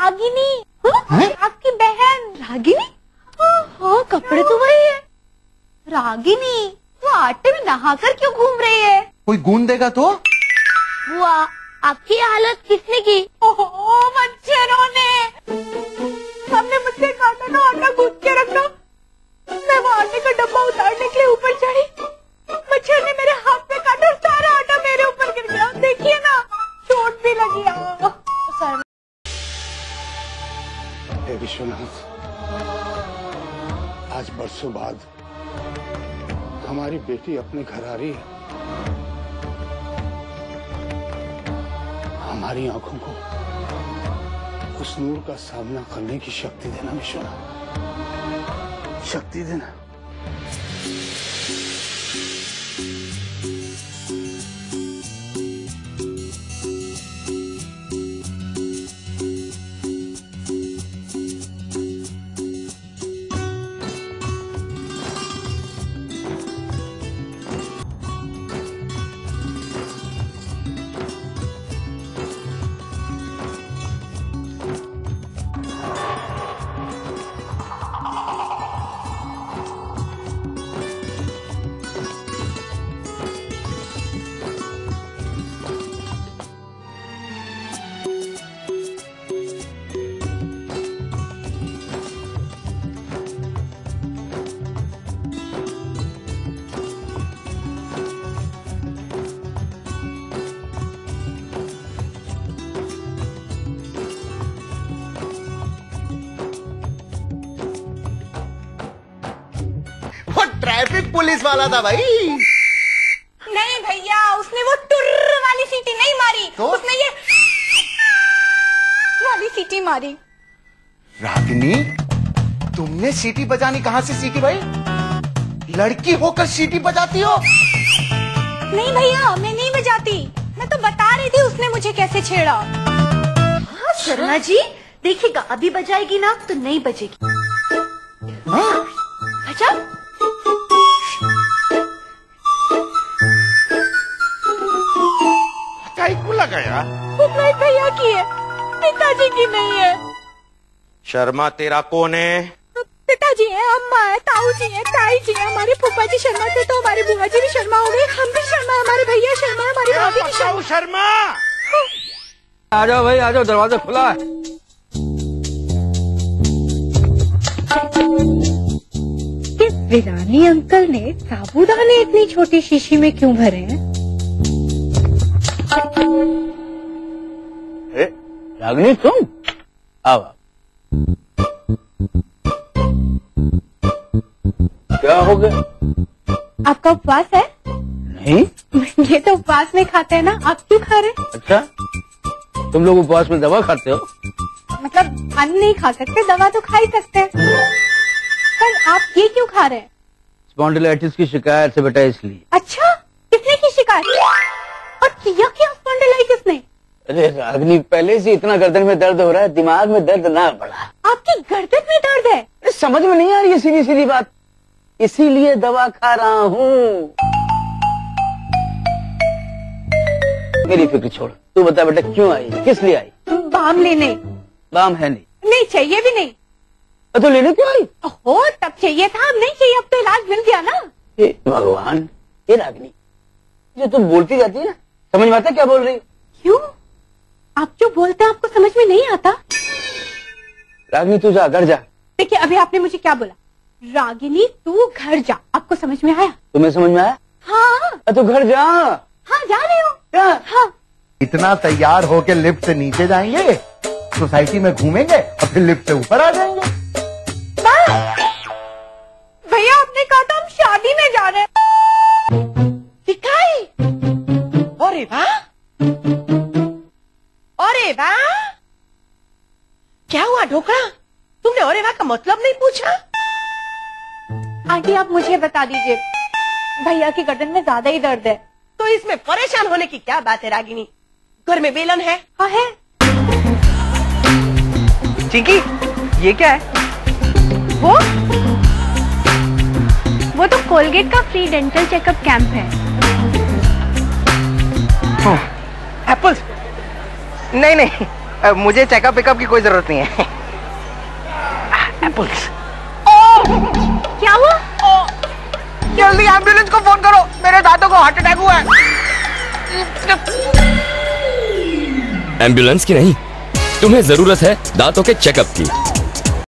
रागिनी। आपकी बहन रागिनी? हाँ, कपड़े तो वही है। रागिनी, वो आटे में नहाकर क्यों घूम रही है? कोई गूंद देगा तो? बुआ, आपकी हालत किसने की? ओह, मच्छरों ने। हमने मुझसे कहा था ना आटा गूंद के रखना। मैं वो आटे का डब्बा उतारने के लिए ऊपर चढ़ी, मच्छर ने मेरे हाथ पे काटा और सारा आटा मेरे ऊपर गिर गया। देखिए ना, चोट भी लगी। हे विश्वनाथ, आज बरसों बाद हमारी बेटी अपने घर आ रही है। हमारी आंखों को उस नूर का सामना करने की शक्ति देना विश्वनाथ, शक्ति देना। ट्रैफिक पुलिस वाला था भाई। नहीं भैया, उसने वो टुर्र वाली सीटी नहीं मारी तो? उसने ये वाली सीटी मारी। रागिनी, तुमने सीटी बजानी कहाँ से सीखी भाई? लड़की होकर सीटी बजाती हो? नहीं भैया, मैं नहीं बजाती। मैं तो बता रही थी उसने मुझे कैसे छेड़ा। हाँ शर्मा जी, देखिएगा अभी बजाएगी ना तो नहीं बजेगी। अच्छा, लगाया भैया की है, पिताजी की नहीं है। शर्मा तेरा कौन है? पिताजी है, अम्मा है, ताऊ जी है, ताई जी है, हमारे फूफा जी शर्मा थे तो हमारे बुआ जी भी शर्मा हो गए, हम भी शर्मा, हमारे भैया शर्मा, हमारी भाभी भी शर्मा। शर्मा, आ जाओ भाई, आ जाओ, दरवाजा खुला है। वीरानी अंकल ने साबूदाने इतनी छोटी शीशी में क्यों भरे हैं? रागिनी तुम आओ। क्या हो गया? आपका उपवास है? नहीं, ये तो उपवास में खाते हैं ना, आप क्यों खा रहे हैं? अच्छा, तुम लोग उपवास में दवा खाते हो? मतलब अन्न नहीं खा सकते, दवा तो खा ही सकते हैं। पर आप ये क्यों खा रहे हैं? स्पॉन्डिलाइटिस की शिकायत से बेटा, इसलिए। अच्छा, किसने की शिकायत? और किया क्या स्पॉन्डिलाइटिस ने? अरे रागिनी, पहले से इतना गर्दन में दर्द हो रहा है, दिमाग में दर्द ना बढ़ा। आपकी गर्दन में दर्द है? समझ में नहीं आ रही है सीधी सीधी बात, इसीलिए दवा खा रहा हूँ। मेरी फिक्र छोड़, तू बता बेटा क्यों आई, किस लिए आई? बाम लेने। बाम है नहीं? नहीं चाहिए भी नहीं। तो लेने क्यों आई? हो तब चाहिए था, अब नहीं चाहिए, अब तो इलाज मिल गया ना। हे भगवान, ये रागिनी जो तुम बोलती जाती है ना, समझ में आता क्या बोल रही? क्यों? आप जो बोलते हैं आपको समझ में नहीं आता? रागिनी तू जा, घर जा। देखिए अभी आपने मुझे क्या बोला? रागिनी तू घर जा, आपको समझ में आया? तुम्हें समझ में आया? हाँ। तो घर जा। हाँ जा रहे हो? हाँ। इतना तैयार होके लिफ्ट से नीचे जाएंगे, सोसाइटी में घूमेंगे और फिर लिफ्ट से ऊपर आ जाएंगे। भैया आपने कहा था हम शादी में जा रहे हैं। दिखाई? अरे वाह, अरे वाह, क्या हुआ ढोकरा, तुमने अरे वाह का मतलब नहीं पूछा? आंटी आप मुझे बता दीजिए, भैया की गर्दन में ज्यादा ही दर्द है। तो इसमें परेशान होने की क्या बात है रागिनी, घर में बेलन है। हाँ है। चिंकी ये क्या है? वो तो कोलगेट का फ्री डेंटल चेकअप कैंप है। एप्पल्स? नहीं नहीं, मुझे चेकअप पिकअप की कोई जरूरत नहीं है। एप्पल्स। क्या हुआ? जल्दी एम्बुलेंस को फोन करो, मेरे दादू को हार्ट अटैक हुआ है। एम्बुलेंस की नहीं, तुम्हें जरूरत है दांतों के चेकअप की।